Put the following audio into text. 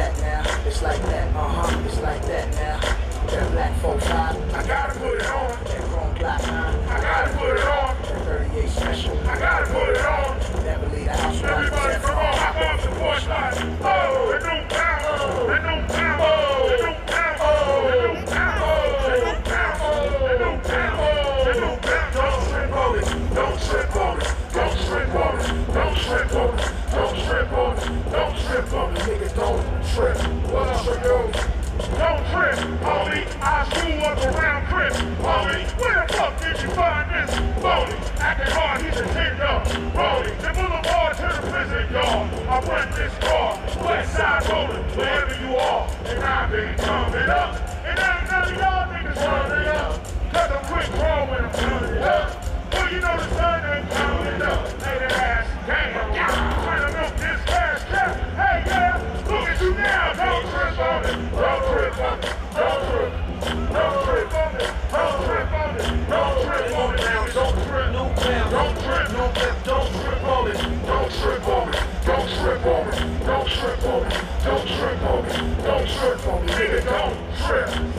that now. It's like that, it's like that now. That black folks high, I gotta put it on. that chrome black nine, I gotta put it on. that 38 special. I gotta put it on. Never leave the house without the Everybody, come on, hop off the porch line. Oh, it don't count. It don't count. It don't count. It don't count. It don't count. It don't count. It don't count. Don't trip on it. Don't trip on it. Don't trip on it. Don't trip on it. Don't trip on it. Don't trip on it. Niggas don't trip. What else are you? Don't trip, homie. I grew up around Chris, homie. Where the fuck did you find this? Boldy, acting hard, he's a kingdom. Rolling, the boulevard to the prison yard. I rent this car, west side rolling, wherever you are. And I've been coming up. And ain't none of y'all niggas turning up. Cause I'm quick draw when I'm turning up. Well, you know the sun ain't coming up. Lay that ass down, trying to milk this cash cap. Hey, yeah, look at you now. Don't trip on it. Don't trip on it. Don't trip. Don't trip on it. Don't trip on it. Don't trip on it now. Don't trip. No clown. Don't trip. No clown. Don't trip on it. Don't trip on it. Don't trip on it. Don't trip on it. Don't trip on it. Don't trip on it. Nigga, don't trip.